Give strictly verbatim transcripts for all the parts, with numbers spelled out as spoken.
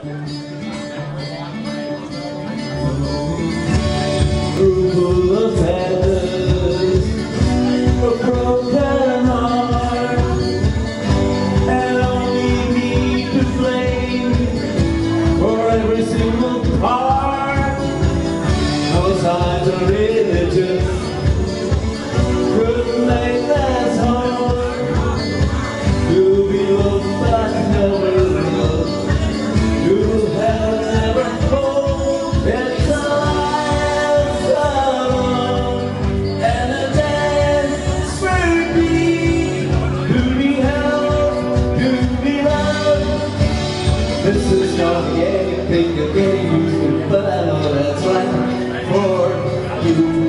Room full of feathers, a broken heart, and only me to blame for every single part. No signs of religion could make this hard. To be loved but never loved, to have never told. It's a life alone and a desperate need to be held, to be loved. This is not anything you're getting used to, but I know that's right for you.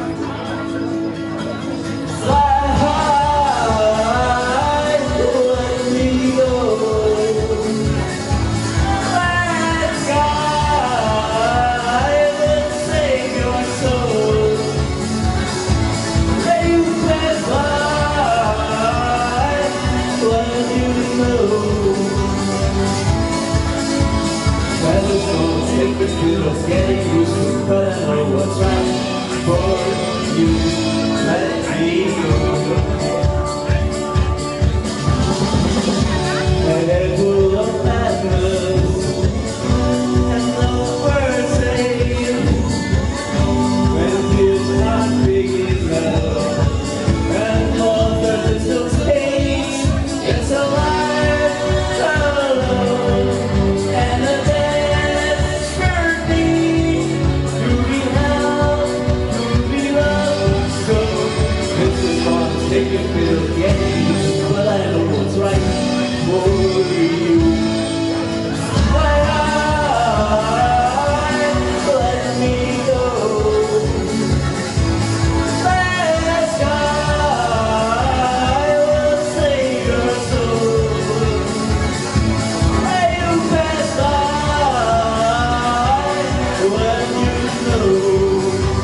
Take the feel of getting used to, but I know what's right for you. Let me go. And they're full of madness, and no words say when it feels not big enough, and all the distance takes. It's a life alone and a day. Take your fill, getting used to, but I know what's right for you. Why let me go? The sky will save your soul. May you pass by when you know.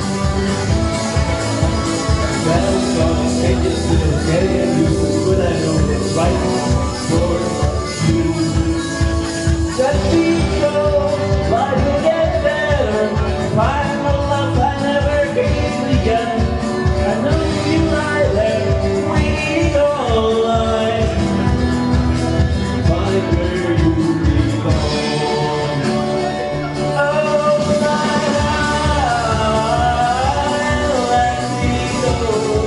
Well, God, take your fill, getting used to, but I know what's right for you. Let me go, life will get better. Find a love I never gave again. I know you lie there, we all lie. Find where you belong. Oh, my life, let me go.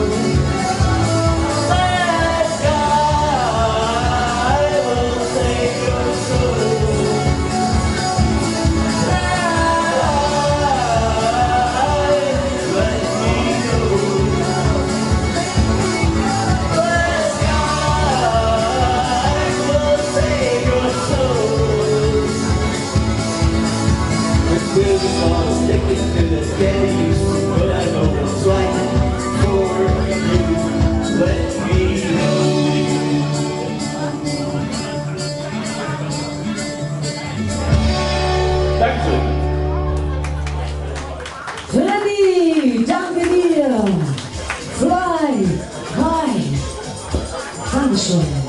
Sticking to this, getting used to, but I know what's right for you. Let me know. Dankeschön. Freddy, danke dir. Fly, high. Dankeschön.